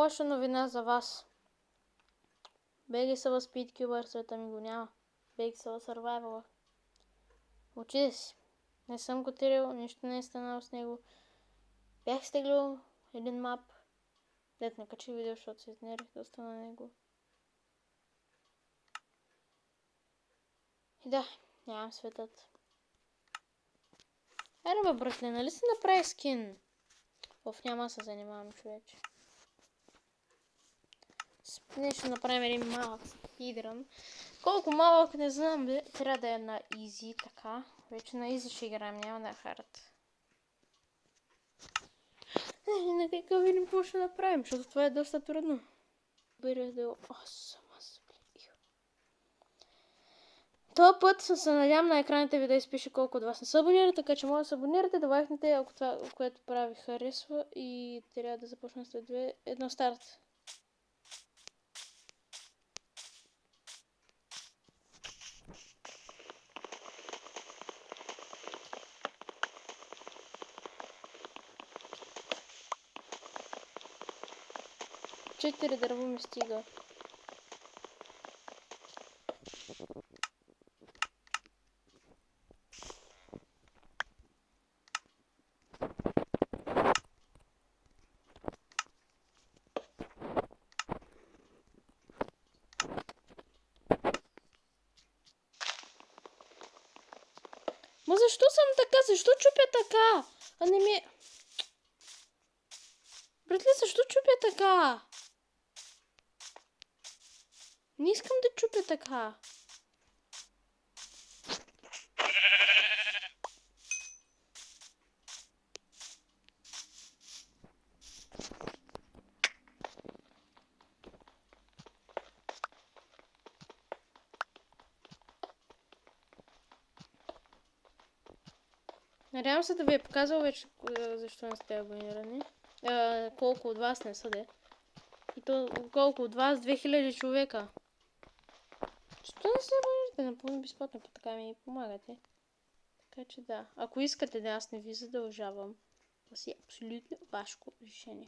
лоша новина за вас. Беги се в Speedcuber, света ми го няма. Беги се в Survival. Отиде си. Не съм го тирил, нищо не е станало с него. Бях стеглил един мап. Дет не качи видео, защото се изнервих доста на него. И да, нямам светът. Айде бе, братле, нали си направи скин? Няма се занимавам, човече. Ние ще направим един малък спидрън. Колко малък не знам, бе. Трябва да е на изи, така. Вече на изи ще играем, няма на хард. Нека видим какво ще направим, защото това е доста трудно. Това път се надявам на екраните ви да изпише колко от вас не са абонирани, така че може да се абонирате, да лайкнете, ако това, което прави, харесва, и трябва да започна след 2-1 старт. Четири дърво ми стига. Ма защо съм така? Защо чупя така? А не ми... Братле, защо чупя така? Не искам да чупя така. Надявам се да ви е показал вече защо не сте абонирани. Колко от вас не са, де. И то колко от вас? 2000 човека. Защо не се абонирате? Напълно безплатно, така ми помагате. Така че да. Ако искате да, аз не ви задължавам. Това си е абсолютно вашето решение.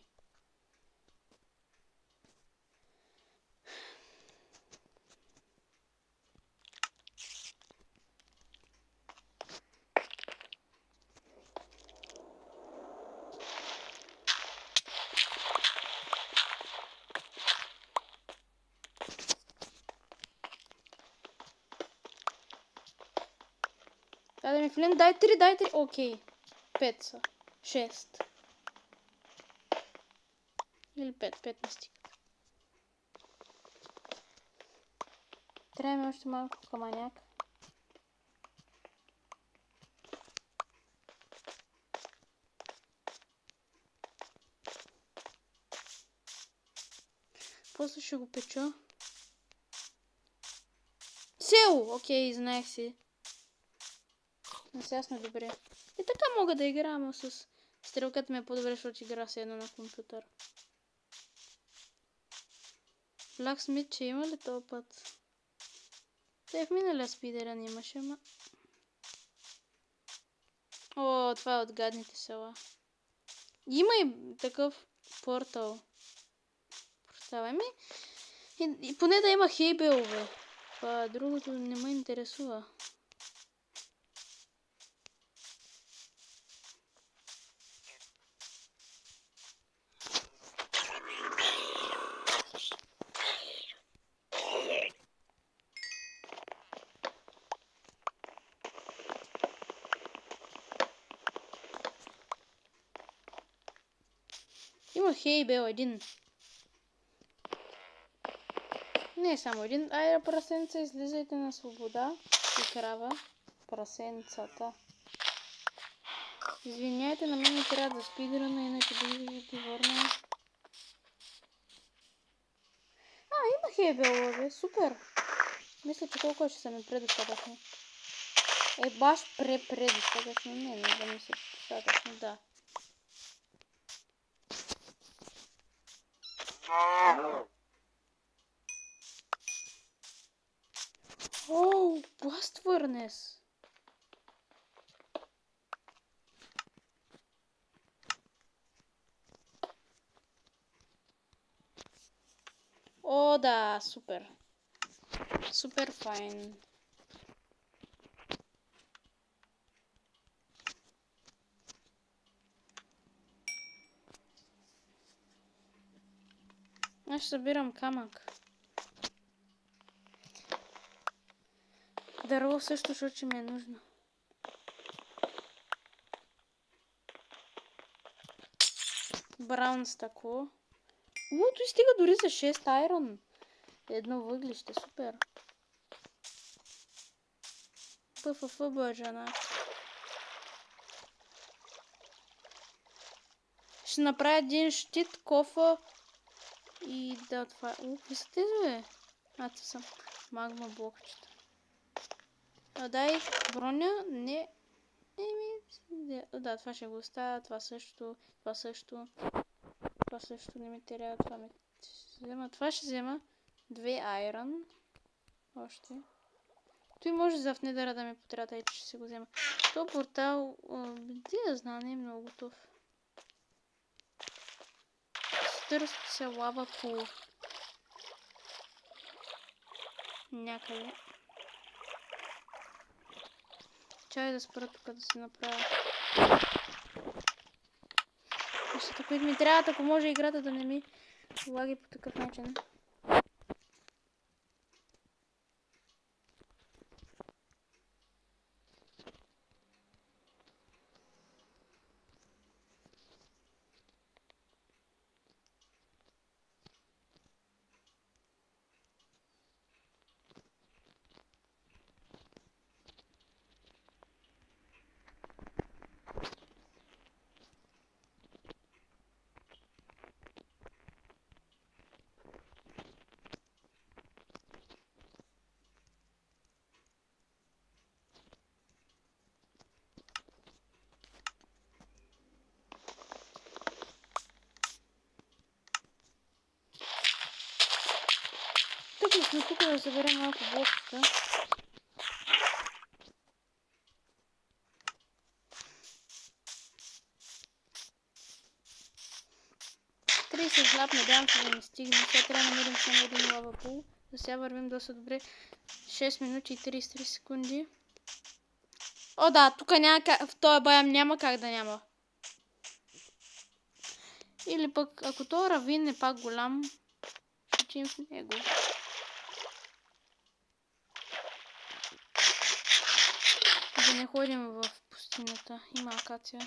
Да ми филин, дай 3, дай 3. Окей. 5 са. 6. Или 5 не стига. Трябва ми още малко камъняк. После ще го печа. Село! Окей, знаех си. Сега сме добре. И така мога да играя, но с стрелката ми е по-добре, защото игра се едно на компютър. Blacksmith, че има ли този път? Те в миналия спидерън имаше, ма... О, това е от гадните села. Има и такъв портал. И поне да има хейбелове. Това другото не ме интересува. Има хейбел един. Не е само един. Айде, прасенца, излизайте на свобода. И крава. Прасенцата. Извиняйте, на мен трябва да спидрана, иначе да ги върна. Има хейбелове, супер. Мисля, че толкова ще са ми предостатъчно. Баш предостатъчно. Не да ми се достатъчно, да. Оу, Blast Furnace. О, да, супер. Супер файн. Аз ще събирам камък. Дърво също, защото ще ми е нужно. Браун стъкло. Той стига дори за 6 айрон. Едно въглище, супер. ПФФ бъжана. Ще направя един щит, кофа и да, това е. Какви са тези, бе? Това са магма блокчета. Дай, броня, не. Да, това ще го оставя, това също, това също. Това също не ми трябва, това ми взема. Това ще взема 2 айрон. Още. Той може за в недъра да ми потрябва, че ще си го взема. То портал, де да знам, не е много готов. Търси се лава пул. Някъде. Чай да спра тук да се направя. Нещата, които ми трябват, ако може играта да не ми лаги по такъв начин. Тук да съберем малко блокчета. Злап, надявам се да не стигне. Сега трябва да намерим само един лава пул. За сега вървим доста добре. 6 минути и 33 секунди. О, да, тук няма как, в този баям няма как да няма. Или пък, ако този равин е пак голям, ще учим в него. Да не ходим в пустинята. Има акация.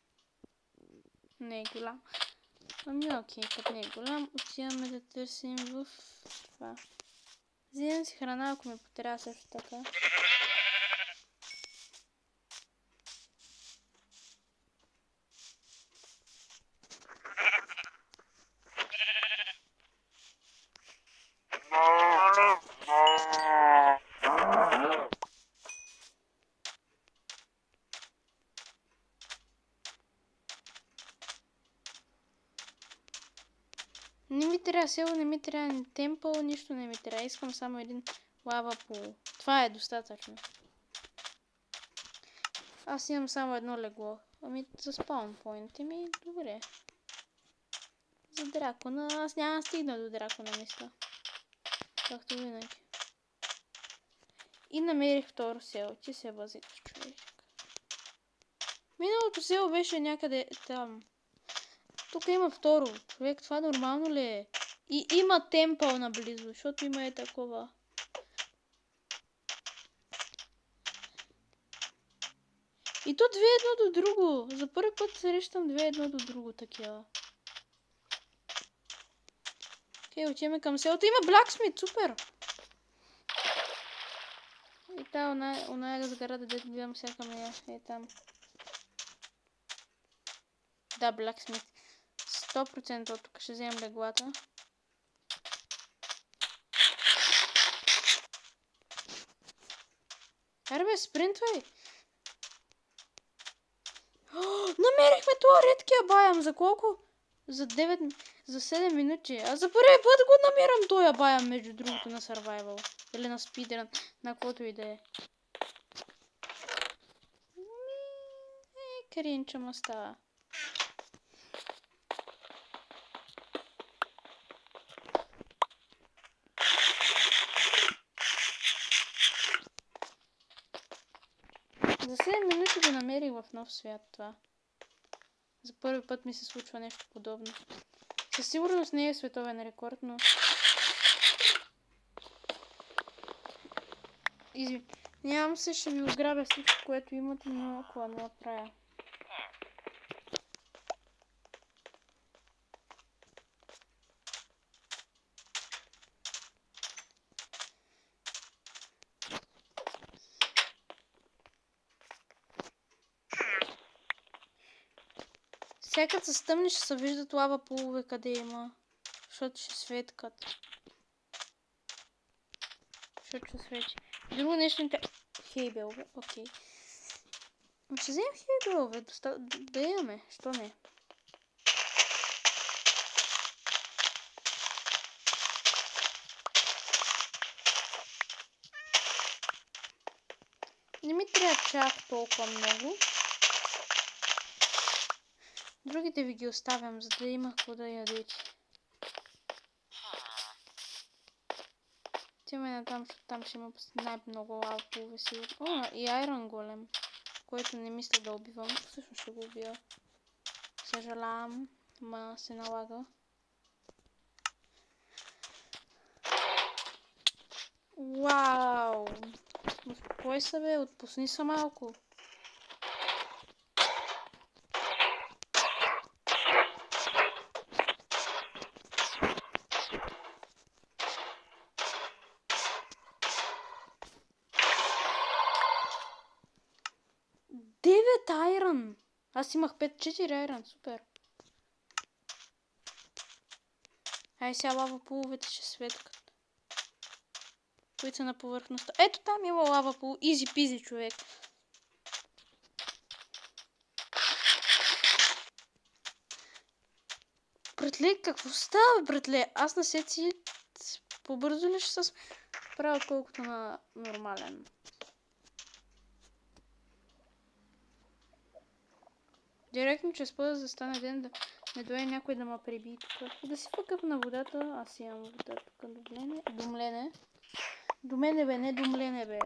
Не е голям. Ами окей, като не е голям, отиваме да търсим в това. Вземам си храна, ако ме потрябва също така. Не ми трябва село, не ми трябва темпъл, нищо не ми трябва. Искам само един лава пул. Това е достатъчно. Аз имам само едно легло. Ами за спаунпойнт ми добре. За дракона, аз няма стигна до дракона, мисля. Както винаги. И намерих второ село. Ти се възикаш, човек. Миналото село беше някъде там. Тук има второ. Човек, това нормално ли е? И има темпъл наблизо, защото има е такова. И то две едно до друго. За първи път срещам две едно до друго такива. Окей, отиваме към селото. Има Blacksmith, супер! И та, оная сграда, дето гледам всяка нея. Е там. Да, Blacksmith. 100% от тук ще вземем леглата. Аре бе, спринтвай! Намерихме това редкия баям. За колко? За 7 минути. Аз за първи път го намирам този баям, между другото, на Survival. Или на спидран, на каквото и да е. Кринча ма става. 70 минути го намерих в нов свят това. За първи път ми се случва нещо подобно. Със сигурност не е световен рекорд, но... Нямам се, ще ви ограбя всичко, което имате, но ако не направя. Сега като се стъмни, ще се виждат лава полове къде има. Защото ще светкат. Защото ще свети. Друго нещо не трябва... Хейбелове, окей. Ще вземем хейбелове, да имаме, що не? Не ми трябва чак толкова много. Другите ви ги оставям, за да има какво да ядете. Отиваме на там, защото там ще има най-много лавполове сигурно. О, и айрон голем, който не мисля да убивам. Всъщност ще го убия. Съжалявам, ма се налага. Вау! Успокой се, бе, отпусни се малко. Айрон! Аз имах 5-4 айрон, супер. Ай, сега лава половете ще светкат. Които са на повърхността. Ето там има лава полу. Изи пизи, човек. Братле, какво става, братле? Аз на сеци по-бързо ли ще се правя, отколкото на нормален? Директно че спъда да стане ден да не дойде някой да ме преби тук. Да си фъкъп на водата. Аз имам вода тук. Думлене. Домене бе, не думлене бе.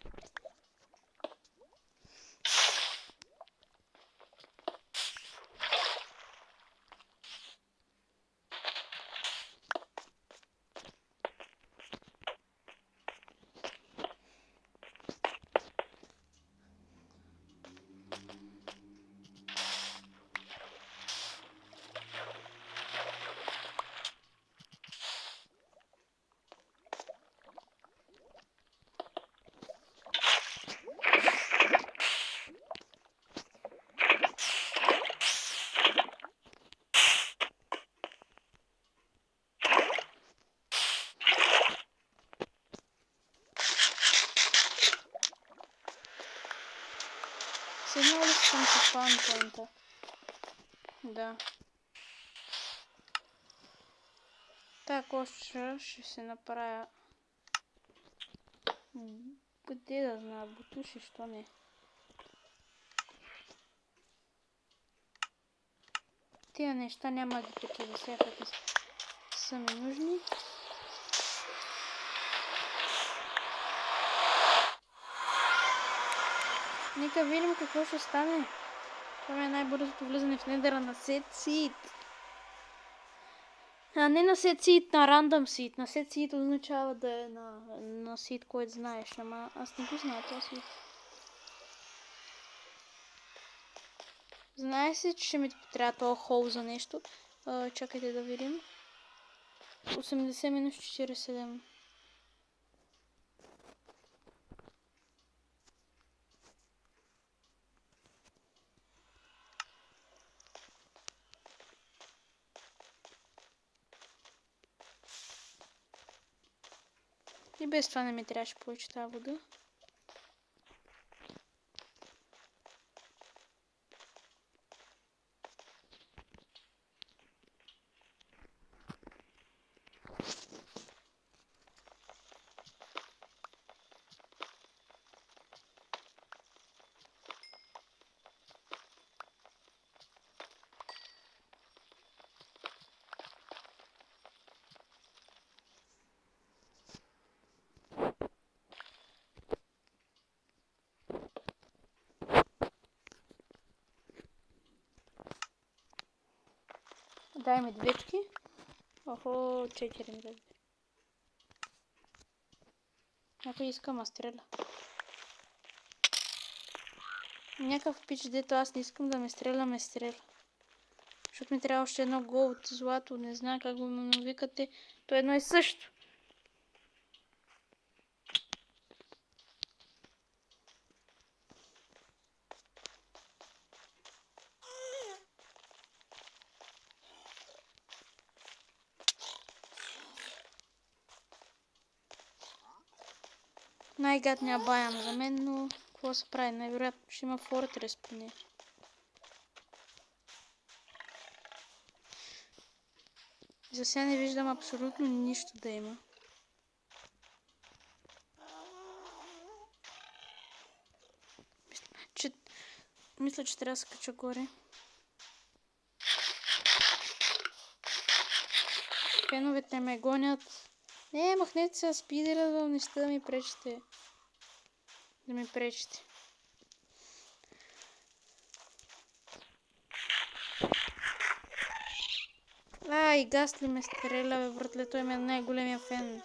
Седнал ли съм с спаунпоинта? Да. Тая кошча ще се направя. Къде да знае, бутуши, що не? Тия неща няма ги такива, сега като са ми нужни. Нека видим какво ще стане. Това е най-бързото влизане в недъра на Set Seed. А не на Set Seed, на Random Seed. На Set Seed означава да е на Seed, който знаеш, ама аз не го знам това Seed. Знае се, че ще ми трябва този хол за нещо. Чакайте да видим. 80 минус 47. И без това не ми трябваше повече тази вода. Дай медведки. Охо, 4 медведки. Някой иска ма стреля. Някакъв пич, дето аз не искам да ме стреля. Защото ми трябва още едно голд злато, не знам как го навикате. То е едно и също. Най-гадния баям за мен, но какво се прави? Най-вероятно ще има фортрес поне. За сега не виждам абсолютно нищо да има. Мисля, че трябва да се кача горе. Феновете ме гонят. Не, махнете се, спидера, неща да ми пречите. Да ми пречите. И Гасли ме стреля, бе, братле, той ме е най-големия фен.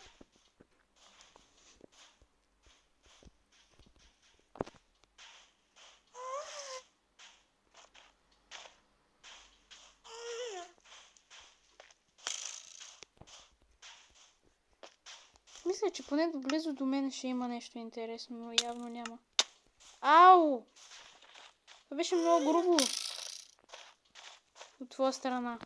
Мисля, че поне близо до мен ще има нещо интересно, но явно няма. Ау! Това беше много грубо. От твоя страна.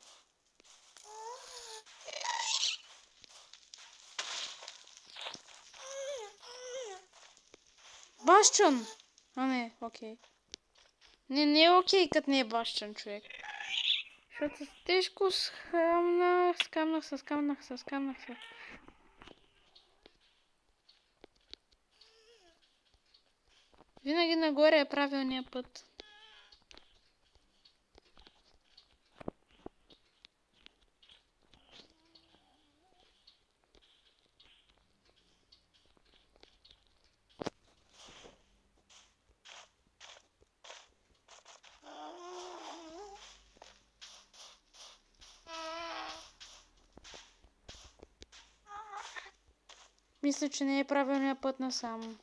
Бащан! А не, окей. Не е окей, като не е бащан, човек. Защото тежко скамнах се. Винаги нагоре е правилният път. Мисля, че не е правилният път насам.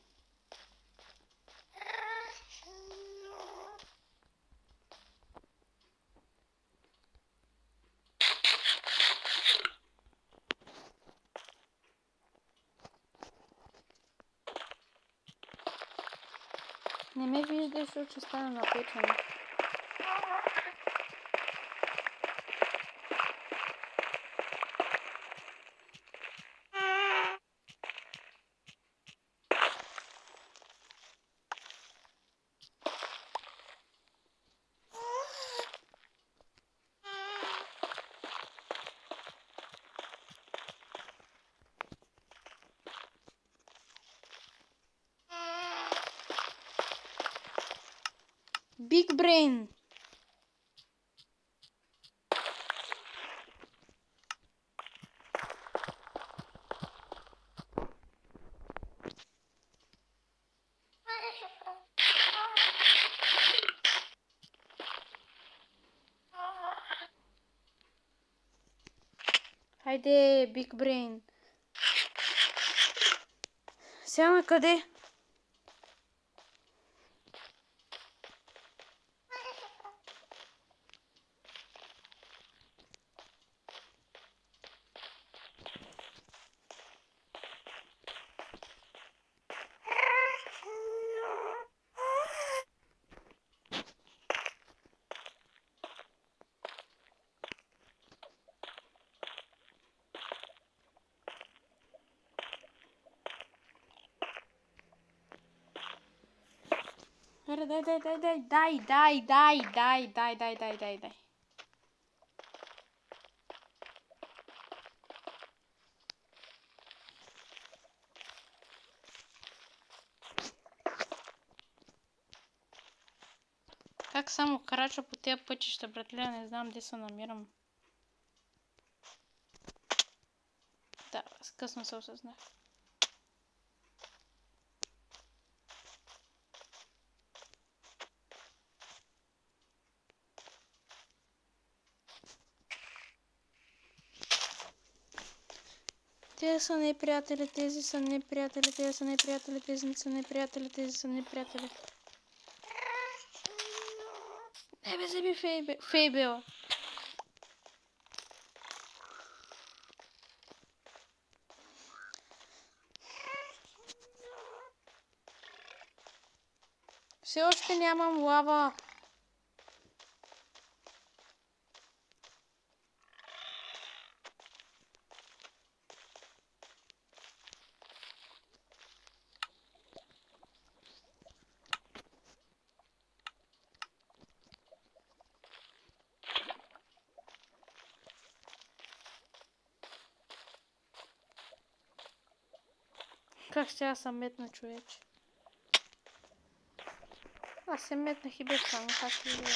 Не ме вижда, защото ще стана напечен. Big Brain! Хайде, Big Brain. Сега на къде? Дай. Как само крача по тези пътища, братле, не знам где се намирам. Да, късно се осъзнах. Те са неприятели, тези са неприятели, тези са неприятели, тези са неприятели, тези са неприятели. Не бе, заби Фейбела. Все още нямам лава. Как ще аз съм метна, човече? Аз се метнах и без само, как ще видя.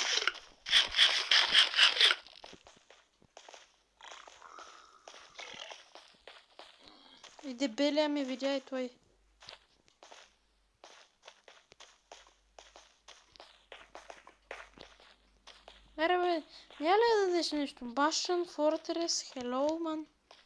И дебелия ме видя и той. Аре бе, няма ли да дадеш нещо? Bastion, Fortress, Hello, man.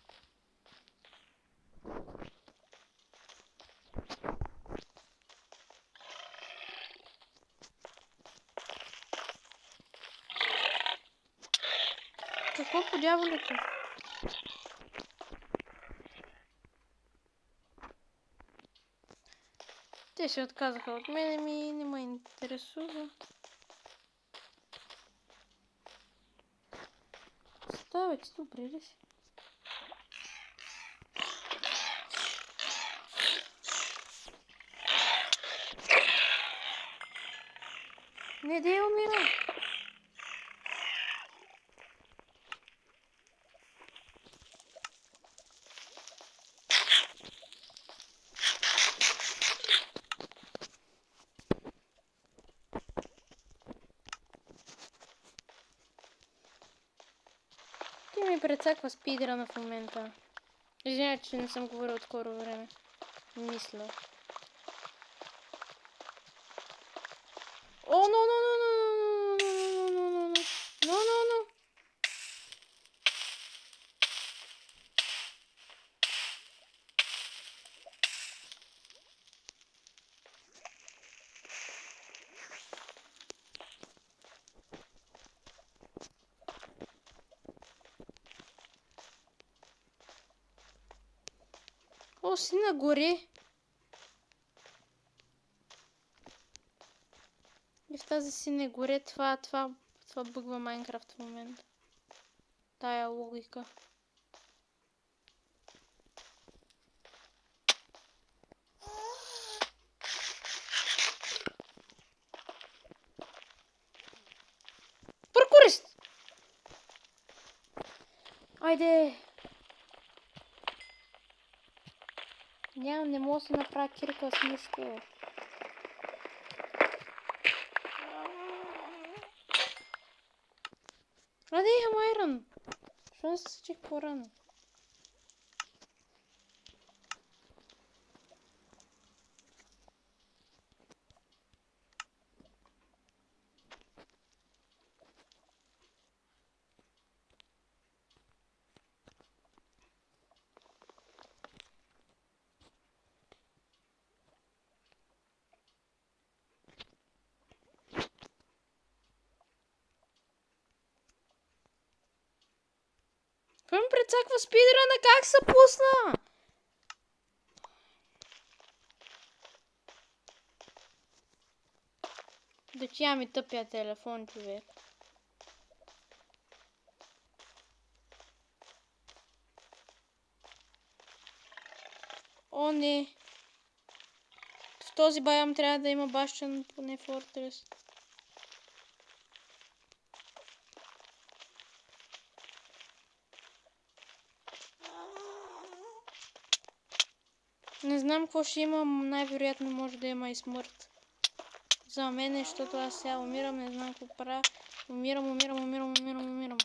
Какво по дяволите? Те се отказаха от мене, ми не ме интересува. Ставай, ти добре ли си? Не дей умира. Ти ми прецаква спидрана в момента. Извинявай, че не съм говорил от скоро време. Мисля. О, но. О, си нагоре. И в тази си не горе, това бъгва Майнкрафт в момента. Тая логика. Паркурист! Айде! Не мога да си направя кирка с нищо. Айде, имам айрон. Защо не се съчих по-рано? Кой ми прецаква спидрана? Как се пусна? Да тя ми тъпя телефон, човек. О, не. В този байам трябва да има Bastion, поне Fortress. Не знам какво ще имам, най-вероятно може да има и смърт. За мен, защото аз сега умирам, не знам какво правя. Умирам.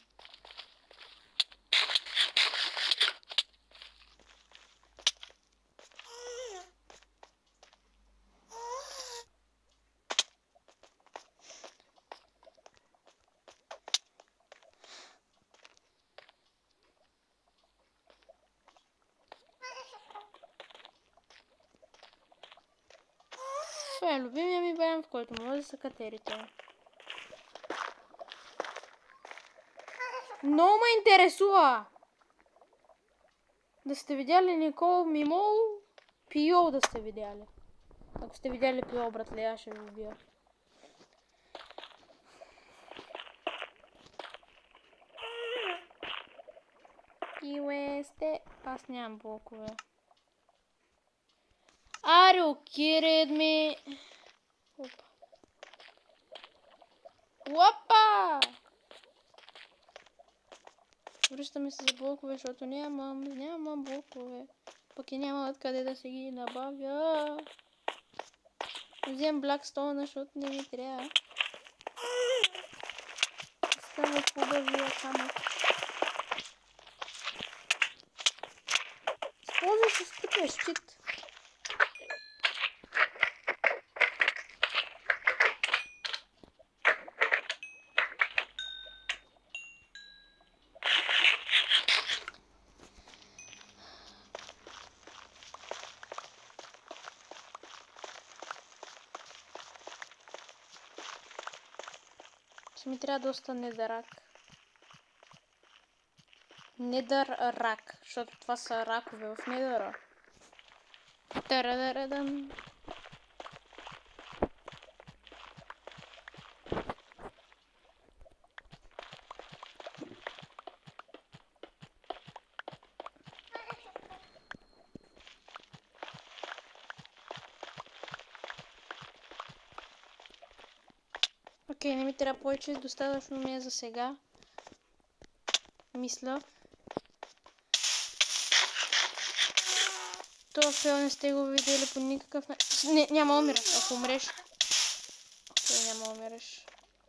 Това е любимия ми вариант, в който може да се катерите. Много ме интересува да сте видяли Никол Мимол, Пиол да сте видяли. Ако сте видяли Пиол, братле, аз ще ви убия. Киле сте... Аз нямам блокове. Are you kidding me? Опа. Опа! Връщаме се за блокове, защото нямам блокове. Пък и няма откъде да се ги набавя. Взем Blackstone, защото не ми трябва. Искам в хубавия камък. Използвай се с тъпия щит. Ще ми трябва доста недърак. Недърак, защото това са ракове в недъра. Тарадарадам. Окей, не ми трябва повече, достатъчно ми е за сега. Мисля. Това фейл не сте го видели по никакъв начин. Не, няма да умираш, ако умреш. Окей, няма да умираш.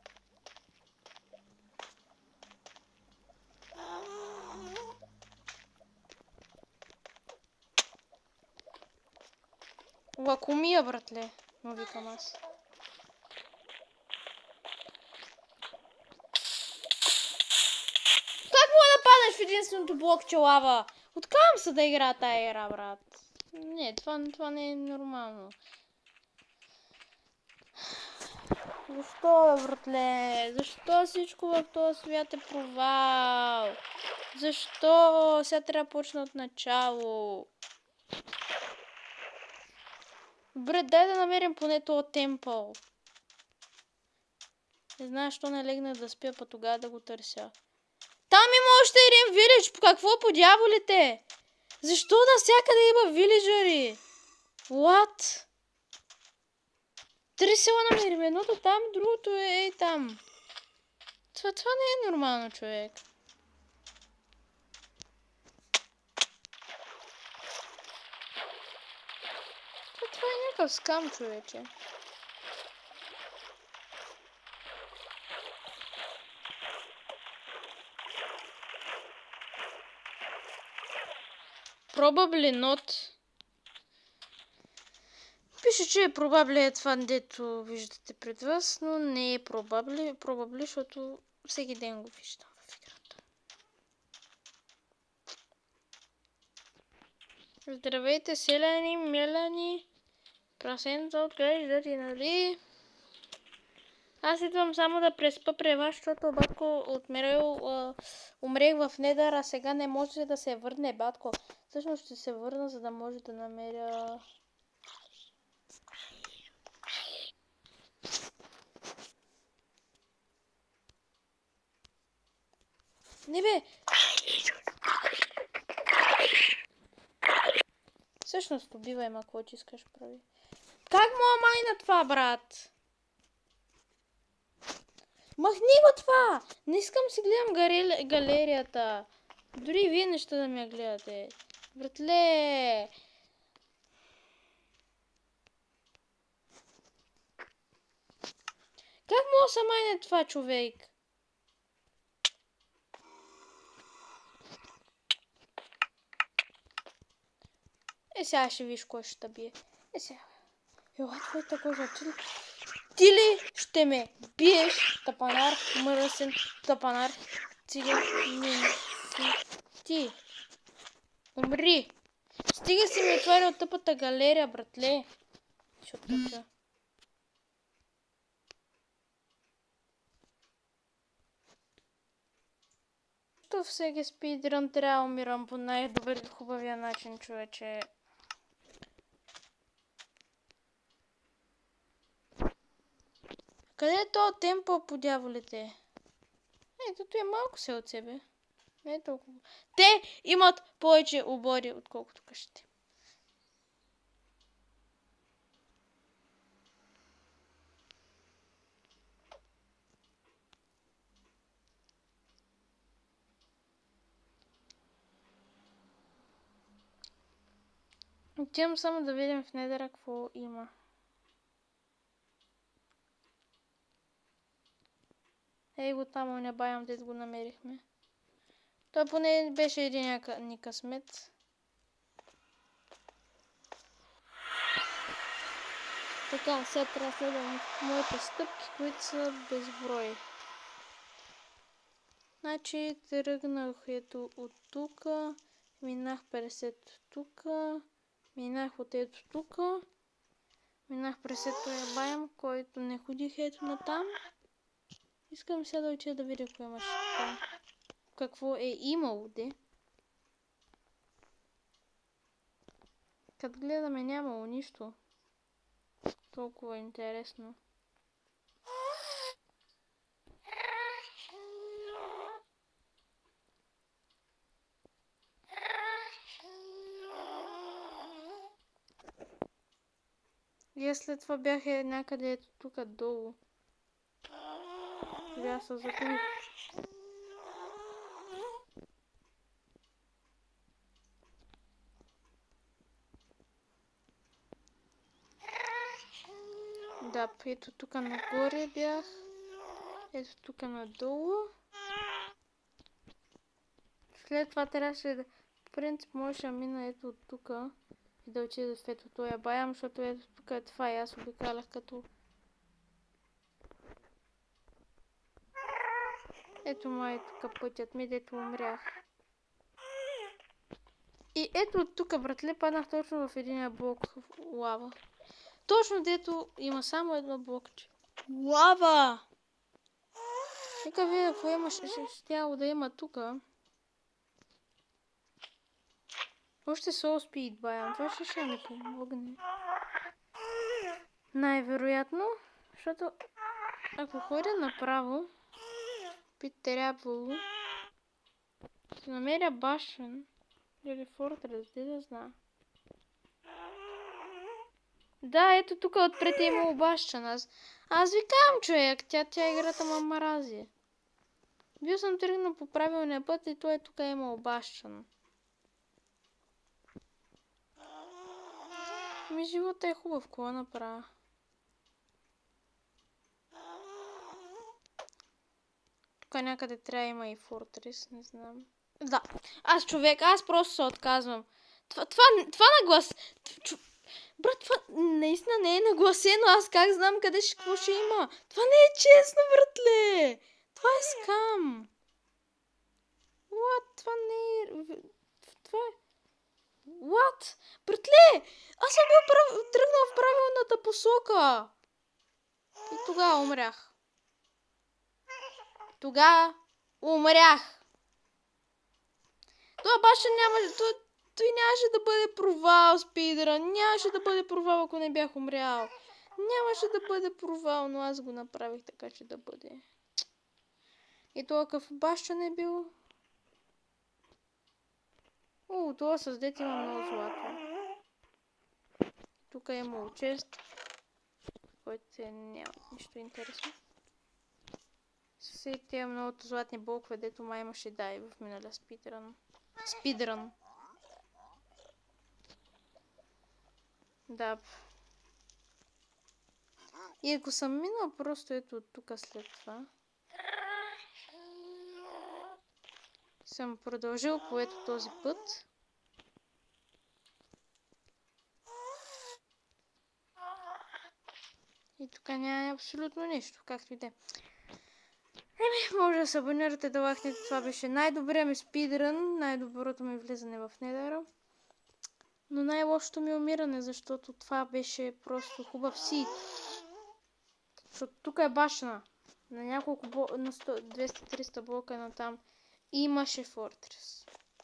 Лакомия, братле, но викам аз. Падаш в единственото блокче лава. Откавам се да игра тая игра, брат. Не, това не е нормално. Защо, братле? Защо всичко в този свят е провал? Защо? Сега трябва да почна от начало. Добре, дай да намерим поне този темпъл. Не знам, защо не легна да спя, па тогава да го търся. Там има още един вилидж. По какво по дяволите? Защо навсякъде има вилиджери? What? Три села намерим. Едното там, другото е там. Това не е нормално, човек. Това е някакъв скам, човече. Probably not. Пише, че е probably е това, дето виждате пред вас, но не е probably, защото всеки ден го виждам в играта. Здравейте, селяни, меляни, прасенца, отглеждат и нали? Аз идвам само да преспа при вас, защото батко умрех в недър, а сега не може да се върне, батко. Всъщност ще се върна, за да може да намеря... Не бе! Всъщност убивай ма, какво ти искаш прави. Как му майна това, брат? Махни го това! Не искам си гледам галерията. Дори вие неща да ме гледате. Братле! Как мога да се майне това, човек? Сега ще виж кой ще бие. Сега. Ела, това е такова. Ти ли ще ме биеш, тапанар, мръсен, тапанар, циган, ти. Умри. Стига си ми отваря от тъпата галерия, братле. Ще така. Защо всеки спидран трябва да умирам по най-добър хубавия начин, човече? Къде е то темпо по дяволите? Ето, той е малко се от себе. Не е толкова. Те имат повече обори, отколкото къщите. Отивам само да видим в недъра какво има. Ей го там, не баям, дето го намерихме. Той поне беше един ни късмет. Така, сега трябва да следвам моите стъпки, които са безброй. Значи тръгнах ето от тука, минах 50 тука, минах от ето тука, минах през ето баям, който не ходих ето натам. Искам сега да отида да видя какво имаше там. Какво е имало, де. Като гледаме нямало нищо. Толкова интересно. И аз след това бях някъде ето тук долу. Сега се загубих. Да, ето тук нагоре бях. Ето тук надолу. След това трябваше да... В принцип можеше да мина ето от тук и да отида в ето този баям, защото ето тук е това и аз обикалях като... Ето май тук пътят ми, дето умрях. И ето от тук, братле, паднах точно в един блок лава. Точно дето има само едно блокче. Лава! Нека видя какво има, щяло да има тука. Още Soul Speed баям, това ще ми помогне. Най-вероятно, защото ако ходя направо, би трябвало да намеря башен или фортрес, да знам. Да, ето тук отпред е имало башен. Аз ви казвам, човек, тя играта ма марази. Бил съм тръгнал по правилния път и той тук е имал башен. Ми живота е хубав, какво направя? Тук някъде трябва има и фортрес, не знам. Да, аз просто се отказвам. Това наглас... Брат, това наистина не е нагласено, аз как знам къде какво ще има? Това не е честно, братле! Това е скам! What? Това не е... Това е... What? Братле! Аз съм бил тръгнал в правилната посока! И тогава умрях. Това баща нямаше... Той нямаше да бъде провал, спидърън. Нямаше да бъде провал, ако не бях умрял. Нямаше да бъде провал, но аз го направих така, че да бъде. И това какъв баща не бил. Това с дете има много злато. Тук е имало чест, който няма нищо интересно. Все тия многото златни блокове, дето май имаше да и в миналия спидрън. Да. И ако съм минал просто ето от тук след това, съм продължил по ето този път. И тук няма абсолютно нищо, както и да е. Може да се абонирате, да лайкнете. Това беше най-добрият ми спидрън, най-доброто ми влизане в недъра. Но най-лошото ми умиране, защото това беше просто хубав сит. Защото тук е башна. На няколко на 200-300 блока на там Имаше фортрес.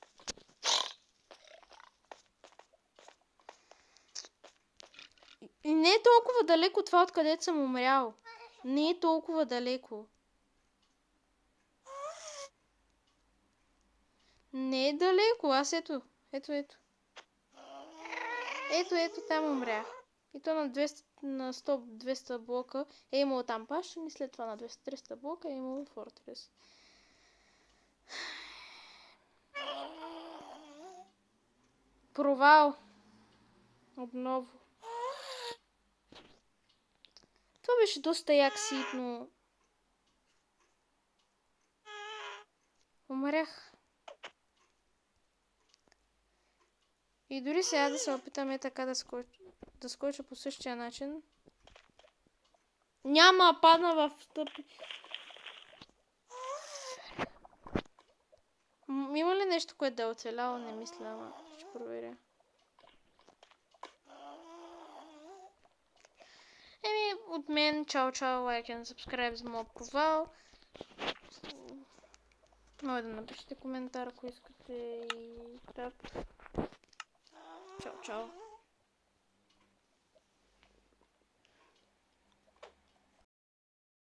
И не е толкова далеко това, откъдето съм умрял. Не е толкова далеко. Не е далеко. Аз ето. Ето, там умрях. И то на 200, на 100-200 блока е имало там пашен и след това на 200-300 блока е имало фортрес. Провал. Отново. Това беше доста як сит, но... Умрях. И дори сега да се опитаме така да скоча по същия начин. Няма, падна в стъпи. Има ли нещо, което да е оцеляло? Не мисля, ама ще проверя. От мен, чао, лайк и subscribe за моят провал. Може да напишете коментар, ако искате и так. Чао.